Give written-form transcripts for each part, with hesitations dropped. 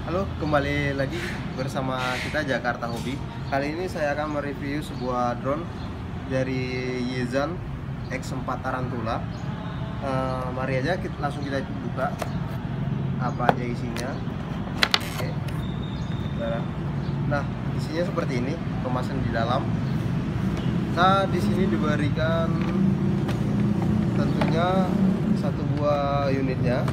Halo, kembali lagi bersama kita Jakarta Hobi. Kali ini saya akan mereview sebuah drone dari Yezan X4 Tarantula. Mari aja langsung kita buka apa aja isinya. Oke. Nah, isinya seperti ini, kemasan di dalam. Nah, di sini diberikan tentunya satu buah unitnya.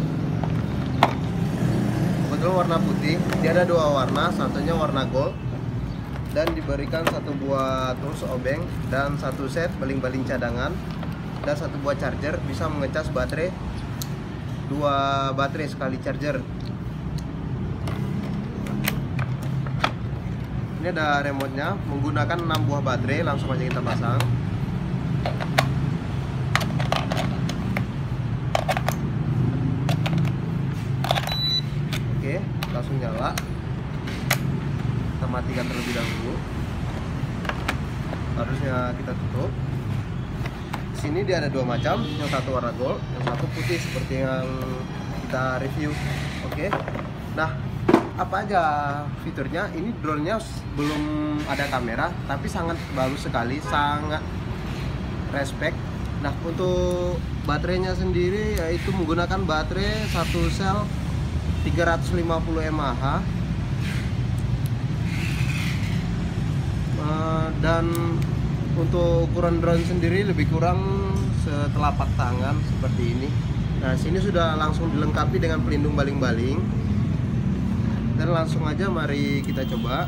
Warna putih, dia ada dua warna, satunya warna gold, dan diberikan satu buah tools obeng dan satu set baling-baling cadangan dan satu buah charger, bisa mengecas baterai, dua baterai sekali charger. Ini ada remote-nya, menggunakan 6 buah baterai. Langsung aja kita pasang. Oke, langsung nyala. Kita matikan terlebih dahulu. Harusnya kita tutup. Di sini dia ada dua macam, yang satu warna gold, yang satu putih seperti yang kita review. Oke. Nah, apa aja fiturnya? Ini drone-nya belum ada kamera, tapi sangat bagus sekali, sangat respect. Nah, untuk baterainya sendiri yaitu menggunakan baterai satu sel 350 mAh, dan untuk ukuran drone sendiri lebih kurang setelapak tangan seperti ini. Nah, sini sudah langsung dilengkapi dengan pelindung baling-baling, dan langsung aja mari kita coba.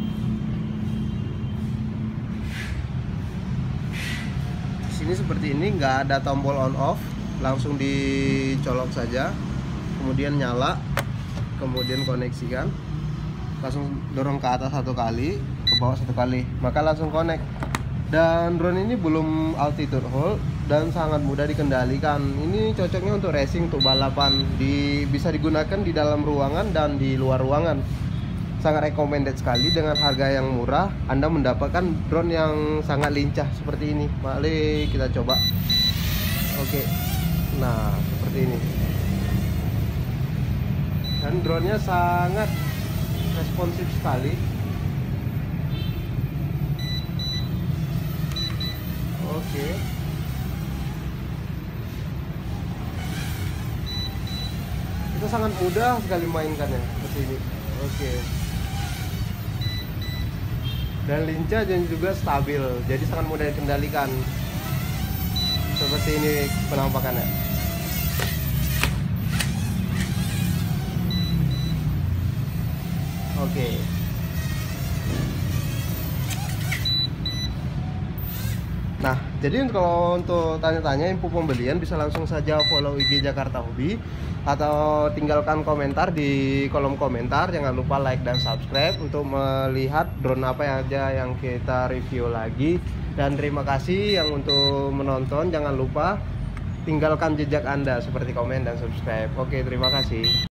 Di sini seperti ini, nggak ada tombol on off, langsung dicolok saja, kemudian nyala, kemudian koneksikan, langsung dorong ke atas satu kali, ke bawah satu kali, maka langsung connect. Dan drone ini belum altitude hold dan sangat mudah dikendalikan. Ini cocoknya untuk racing, untuk balapan, bisa digunakan di dalam ruangan dan di luar ruangan. Sangat recommended sekali. Dengan harga yang murah, Anda mendapatkan drone yang sangat lincah seperti ini. Mari kita coba. Oke, nah seperti ini. Dan drone-nya sangat responsif sekali. Oke. Itu sangat mudah sekali mainkannya seperti ini. Oke. Dan lincah dan juga stabil, jadi sangat mudah dikendalikan. Seperti ini penampakannya. Oke. Nah, jadi kalau untuk tanya-tanya info pembelian bisa langsung saja follow IG Jakarta Hobi atau tinggalkan komentar di kolom komentar. Jangan lupa like dan subscribe untuk melihat drone apa aja yang kita review lagi. Dan terima kasih yang untuk menonton. Jangan lupa tinggalkan jejak Anda seperti komen dan subscribe. Oke, terima kasih.